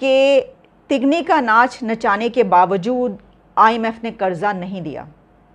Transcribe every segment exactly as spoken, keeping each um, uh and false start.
कि तिगनी का नाच नचाने के बावजूद आईएमएफ ने कर्जा नहीं दिया।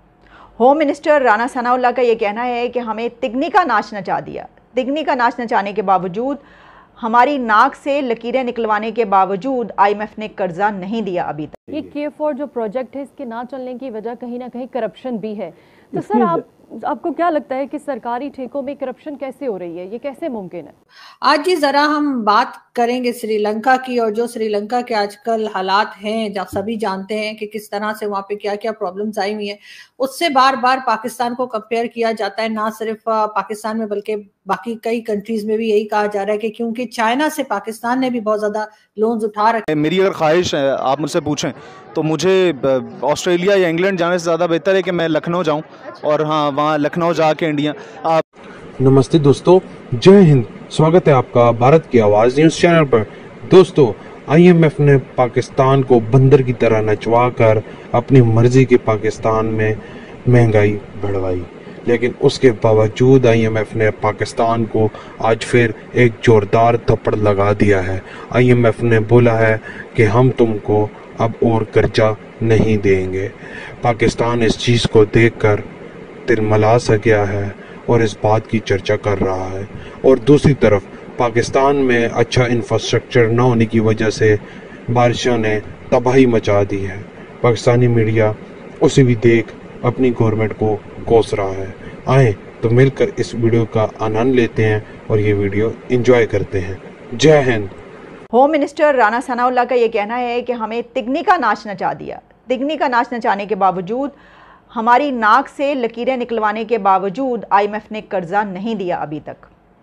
होम मिनिस्टर राना सनाउल्लाह का ये कहना है कि हमें तिगनी का नाच नचा दिया। तिगनी का नाच नचाने के बावजूद, हमारी नाक से लकीरें निकलवाने के बावजूद आईएमएफ ने कर्जा नहीं दिया अभी तक। ये के फोर जो प्रोजेक्ट है, इसके ना चलने की वजह कहीं ना कहीं करप्शन भी है। तो सर, आप आपको क्या लगता है कि सरकारी ठेकों में करप्शन कैसे हो रही है, ये कैसे मुमकिन है? आज जी जरा हम बात करेंगे श्रीलंका की, और जो श्रीलंका के आजकल हालात हैं, जब सभी जानते हैं कि किस तरह से वहाँ पे क्या क्या प्रॉब्लम्स आई हुई हैं। उससे बार बार पाकिस्तान को कंपेयर किया जाता है, ना सिर्फ पाकिस्तान में बल्कि बाकी कई कंट्रीज में भी यही कहा जा रहा है कि क्योंकि चाइना से पाकिस्तान ने भी बहुत ज्यादा लोन्स उठा रखे। मेरी अगर ख्वाहिश है, आप मुझसे पूछें तो मुझे ऑस्ट्रेलिया या इंग्लैंड जाने से ज़्यादा बेहतर है कि मैं लखनऊ जाऊं, और हाँ, वहाँ लखनऊ जाके इंडिया आप। नमस्ते दोस्तों, जय हिंद। स्वागत है आपका भारत की आवाज़ न्यूज़ चैनल पर। दोस्तों, आईएमएफ ने पाकिस्तान को बंदर की तरह नचवा कर अपनी मर्जी के पाकिस्तान में महंगाई बढ़वाई, लेकिन उसके बावजूद आईएमएफ ने पाकिस्तान को आज फिर एक जोरदार थप्पड़ लगा दिया है। आईएमएफ ने बोला है कि हम तुमको अब और कर्जा नहीं देंगे। पाकिस्तान इस चीज़ को देखकर तिलमिला सा गया है और इस बात की चर्चा कर रहा है। और दूसरी तरफ पाकिस्तान में अच्छा इंफ्रास्ट्रक्चर न होने की वजह से बारिशों ने तबाही मचा दी है। पाकिस्तानी मीडिया उसे भी देख अपनी गवर्नमेंट को कोस रहा है। आए तो मिलकर इस वीडियो का आनंद लेते हैं और ये वीडियो एंजॉय करते हैं। जय हिंद। होम मिनिस्टर राना सनाउल्लाह का ये कहना है कि हमें तिगनी का नाच नचा दिया। तिगनी का नाच नचाने के बावजूद, हमारी नाक से लकीरें निकलवाने के बावजूद आईएमएफ ने कर्जा नहीं दिया अभी तक।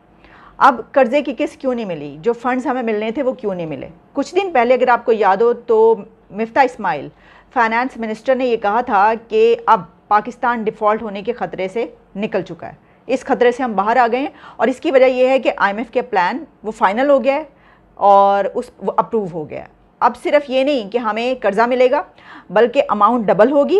अब कर्जे की किस्त क्यों नहीं मिली? जो फंड्स हमें मिलने थे वो क्यों नहीं मिले? कुछ दिन पहले अगर आपको याद हो तो मिफ्ता इस्माइल फाइनेंस मिनिस्टर ने ये कहा था कि अब पाकिस्तान डिफ़ॉल्ट होने के ख़तरे से निकल चुका है, इस खतरे से हम बाहर आ गए हैं। और इसकी वजह यह है कि आईएमएफ के प्लान वो फाइनल हो गया है और उस वो अप्रूव हो गया है। अब सिर्फ ये नहीं कि हमें कर्जा मिलेगा, बल्कि अमाउंट डबल होगी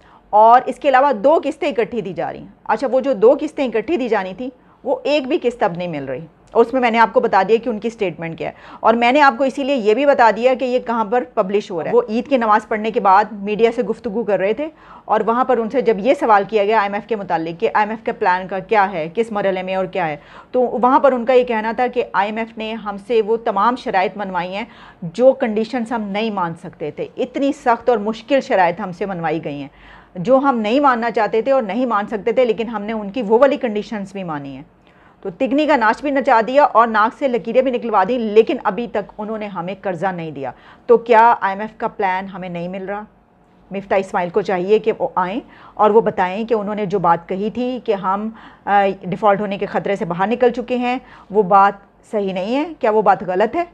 और इसके अलावा दो किस्तें इकट्ठी दी जा रही हैं। अच्छा, वो जो दो किस्तें इकट्ठी दी जानी थी वो एक भी किस्त अब नहीं मिल रही, और उसमें मैंने आपको बता दिया कि उनकी स्टेटमेंट क्या है। और मैंने आपको इसीलिए ये भी बता दिया कि ये कहाँ पर पब्लिश हो रहा है। वो ईद की नमाज़ पढ़ने के बाद मीडिया से गुफ्तगू कर रहे थे और वहाँ पर उनसे जब ये सवाल किया गया आईएमएफ के मुतालिक कि आईएमएफ के प्लान का क्या है, किस मरहले में और क्या है, तो वहाँ पर उनका ये कहना था कि आईएमएफ ने हमसे वो तमाम शराइत मनवाई हैं जो कंडीशंस हम नहीं मान सकते थे। इतनी सख्त और मुश्किल शराइत हमसे मनवाई गई हैं जो हम नहीं मानना चाहते थे और नहीं मान सकते थे, लेकिन हमने उनकी वो वाली कंडीशंस भी मानी हैं। तो तिगनी का नाच भी नचा दिया और नाक से लकीरें भी निकलवा दी, लेकिन अभी तक उन्होंने हमें कर्जा नहीं दिया। तो क्या आईएमएफ का प्लान हमें नहीं मिल रहा? मिफ्ता इस्माइल को चाहिए कि वो आएँ और वो बताएं कि उन्होंने जो बात कही थी कि हम डिफ़ॉल्ट होने के ख़तरे से बाहर निकल चुके हैं, वो बात सही नहीं है। क्या वो बात गलत है?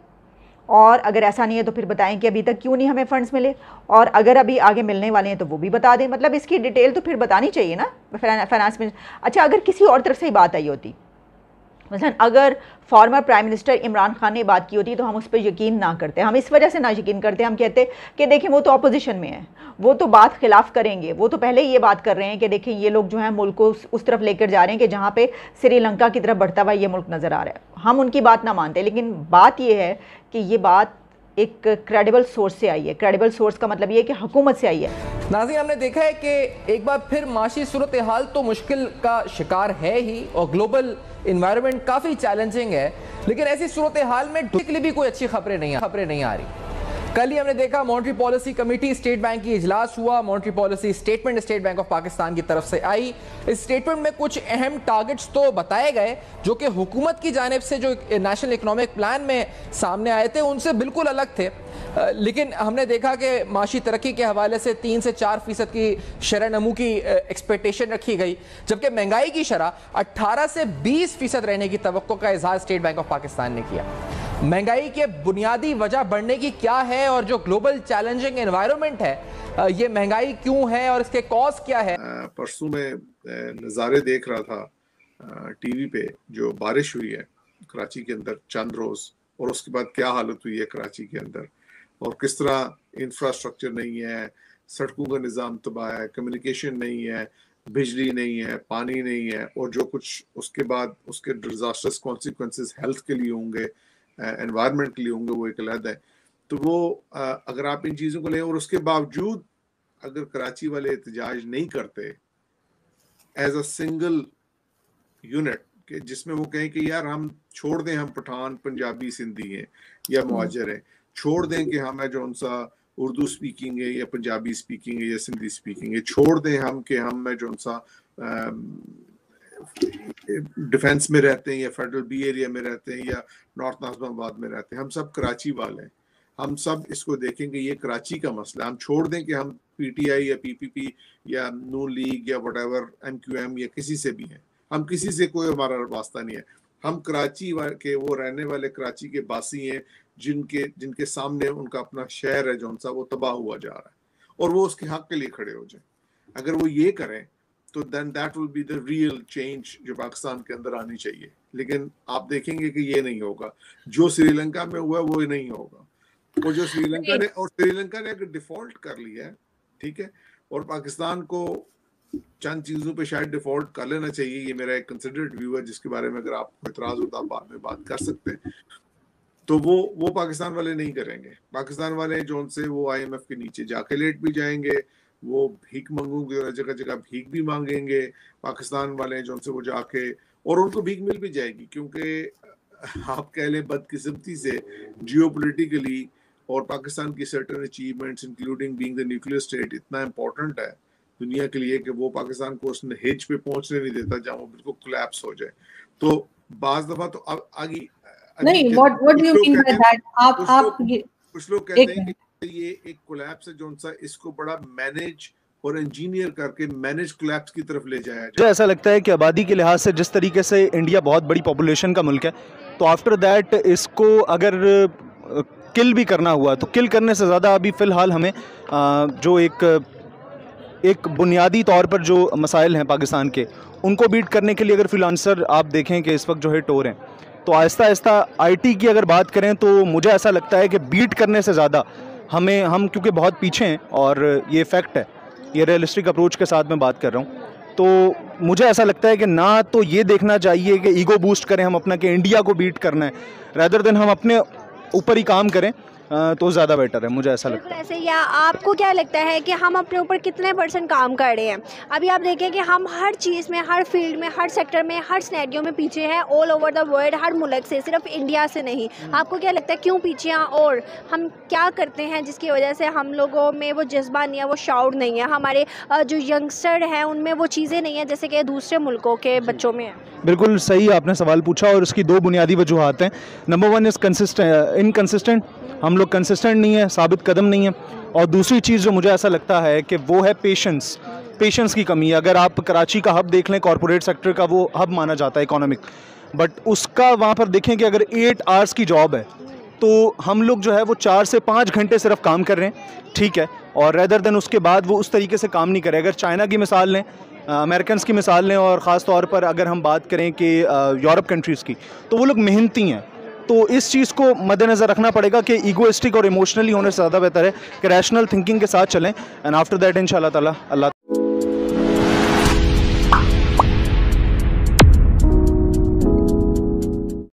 और अगर ऐसा नहीं है तो फिर बताएं कि अभी तक क्यों नहीं हमें फ़ंड्स मिले, और अगर अभी आगे मिलने वाले हैं तो वो भी बता दें। मतलब इसकी डिटेल तो फिर बतानी चाहिए ना फाइनेंस में। अच्छा, अगर किसी और तरफ से ही बात आई होती, मसलन अगर former prime minister Imran Khan ने बात की होती तो हम उस पर यकीन ना करते। हम इस वजह से ना यकीन करते, हम कहते कि देखें वो तो अपोजिशन में है, वो तो बात खिलाफ करेंगे, वो तो पहले ही ये बात कर रहे हैं कि देखें ये लोग जो हैं मुल्क को उस, उस तरफ लेकर जा रहे हैं कि जहाँ पे श्रीलंका की तरफ बढ़ता हुआ ये मुल्क नज़र आ रहा है। हम उनकी बात ना मानते, लेकिन बात ये है कि ये बात एक क्रेडिबल सोर्स से आई है। क्रेडिबल सोर्स का मतलब ये है कि हुकूमत से आई है। नाज़रीन, हमने देखा है कि एक बार फिर माशी सूरत हाल तो मुश्किल का शिकार है ही और ग्लोबल इन्वायरमेंट काफ़ी चैलेंजिंग है, लेकिन ऐसी सूरत हाल में के लिए भी कोई अच्छी खबरें नहीं खबरें नहीं आ रही। कल ही हमने देखा monetary policy committee state bank की इजलास हुआ, monetary policy statement state bank of Pakistan की तरफ से आई। इस स्टेटमेंट में कुछ अहम टारगेट्स तो बताए गए जो कि हुकूमत की जानिब से जो नेशनल इकोनॉमिक प्लान में सामने आए थे उनसे बिल्कुल अलग थे। लेकिन हमने देखा कि माशी तरक्की के हवाले से तीन से चार फीसद की शरह नमू की एक्सपेक्टेशन रखी गई, जबकि महंगाई की शरह अट्ठारह से बीस फीसद रहने की तवक्को का इजहार स्टेट बैंक ऑफ पाकिस्तान ने किया। महंगाई के बुनियादी वजह बढ़ने की क्या है और जो ग्लोबल चैलेंजिंग एनवायरनमेंट है, ये महंगाई क्यों है और इसके कॉज क्या है? परसों में नज़ारे देख रहा था टीवी पे, जो बारिश हुई है कराची के अंदर चंद रोज, और उसके बाद क्या हालत हुई है कराची के अंदर, और किस तरह इंफ्रास्ट्रक्चर नहीं है, सड़कों का निज़ाम तबाह है, कम्युनिकेशन नहीं है, बिजली नहीं है, पानी नहीं है, और जो कुछ उसके बाद उसके डिजास्टर्स कॉन्सिक्वेंसेस हेल्थ के लिए होंगे, एनवायरनमेंट के लिए होंगे, वो एक अलग है। तो वो अगर आप इन चीज़ों को लें और उसके बावजूद अगर कराची वाले एहतजाज नहीं करते एज अ सिंगल यूनिट के जिसमें वो कहें कि यार हम छोड़ दें, हम पठान पंजाबी सिंधी हैं या मुहाजिर हैं, छोड़ दें कि हम है जो उनसा उर्दू स्पीकिंग है या पंजाबी स्पीकिंग है या सिंधी स्पीकिंग है, छोड़ दें हम कि हम है जो उनसा डिफेंस में रहते हैं या फेडरल बी एरिया में रहते हैं या नॉर्थ नाज़िमाबाद में रहते हैं, हम सब कराची वाले हैं, हम सब इसको देखेंगे ये कराची का मसला। हम छोड़ दें कि हम पीटीआई या पीपीपी या नून लीग या व्हाटएवर एमक्यूएम या किसी से भी हैं, हम किसी से कोई हमारा वास्ता नहीं है, हम कराची के वो रहने वाले कराची के बासी हैं जिनके जिनके सामने उनका अपना शहर है जो सा वो तबाह हुआ जा रहा है और वो उसके हक के लिए खड़े हो जाए। अगर वो ये करें तो then that will be the real change जो पाकिस्तान के अंदर आनी चाहिए। लेकिन आप देखेंगे कि ये नहीं होगा, जो श्रीलंका में हुआ वो नहीं होगा। और जो श्रीलंका ने और श्रीलंका ने अगर डिफॉल्ट कर लिया है, ठीक है, और पाकिस्तान को चंद चीजों पे शायद डिफॉल्ट कर लेना चाहिए, ये मेरा एक कंसिडर्ड व्यू है जिसके बारे में अगर आपको इतराज होता है बाद में बात कर सकते हैं, तो वो वो पाकिस्तान वाले नहीं करेंगे। पाकिस्तान वाले जो से वो आईएमएफ के नीचे जाके लेट भी जाएंगे, वो भीख मांगोगे और जगह जगह भीख भी मांगेंगे पाकिस्तान वाले जो से वो जाके, और उनको भीख मिल भी जाएगी क्योंकि आप कह लें बदकिस्मती से जियोपॉलिटिकली और पाकिस्तान की certain achievements including being the nuclear state इतना इम्पोर्टेंट है दुनिया के लिए कि वो पाकिस्तान को उस हिज पे पहुंचने नहीं देता जहां वो बिल्कुल कोलैप्स हो जाए। तो बाज दफा तो अब आगे नहीं, what what do you mean by that? आप आप कुछ लोग कहते हैं कि ये एक कोलैप्स है जो सा इसको बड़ा मैनेज और इंजीनियर करके मैनेज कोलैप्स की तरफ ले जाया जाए। मुझे ऐसा लगता है कि आबादी के लिहाज से जिस तरीके से इंडिया बहुत बड़ी पॉपुलेशन का मुल्क है, तो आफ्टर दैट इसको अगर किल भी करना हुआ तो किल करने से ज़्यादा अभी फ़िलहाल हमें जो एक एक बुनियादी तौर पर जो मसाइल हैं पाकिस्तान के, उनको बीट करने के लिए अगर फ्रीलांसर आप देखें कि इस वक्त जो हिट हो रहे हैं, तो आहिस्ता आहिस्ता आईटी की अगर बात करें तो मुझे ऐसा लगता है कि बीट करने से ज़्यादा हमें हम क्योंकि बहुत पीछे हैं और ये फैक्ट है, ये रियलिस्टिक अप्रोच के साथ मैं बात कर रहा हूँ, तो मुझे ऐसा लगता है कि ना तो ये देखना चाहिए कि ईगो बूस्ट करें हम अपना कि इंडिया को बीट करना है, रैदर देन हम अपने ऊपर ही काम करें तो ज़्यादा बेटर है, मुझे ऐसा लगता है। ऐसे या आपको क्या लगता है कि हम अपने ऊपर कितने परसेंट काम कर रहे हैं? अभी आप देखें कि हम हर चीज़ में, हर फील्ड में, हर सेक्टर में, हर सिनेरियो में पीछे हैं ऑल ओवर द वर्ल्ड, हर मुल्क से, सिर्फ इंडिया से नहीं। आपको क्या लगता है क्यों पीछे हैं और हम क्या करते हैं जिसकी वजह से हम लोगों में वो जज्बा नहीं है, वो शाउट नहीं है, हमारे जो यंगस्टर हैं उनमें वो चीज़ें नहीं हैं जैसे कि दूसरे मुल्कों के बच्चों में है? बिल्कुल सही आपने सवाल पूछा और इसकी दो बुनियादी वजूहात हैं। Number one is consistent inconsistent, हम लोग कंसिस्टेंट नहीं है, साबित कदम नहीं है, और दूसरी चीज़ जो मुझे ऐसा लगता है कि वो है पेशेंस, पेशेंस की कमी है। अगर आप कराची का हब देख लें, कॉरपोरेट सेक्टर का वो हब माना जाता है इकोनॉमिक, बट उसका वहाँ पर देखें कि अगर एट आवर्स की जॉब है तो हम लोग जो है वो चार से पाँच घंटे सिर्फ काम कर रहे हैं, ठीक है, और रेदर देन उसके बाद वो उस तरीके से काम नहीं करे। अगर चाइना की मिसाल लें, अमेरिकन की मिसाल लें, और ख़ास तौर पर अगर हम बात करें कि यूरोप कंट्रीज़ की, तो वो लोग मेहनती हैं। तो इस चीज़ को मद्देनज़र रखना पड़ेगा कि ईगोइस्टिक और इमोशनली होने से ज़्यादा बेहतर है कि रैशनल थिंकिंग के साथ चलें, एंड आफ्टर दैट इंशाल्लाह ताला अल्लाह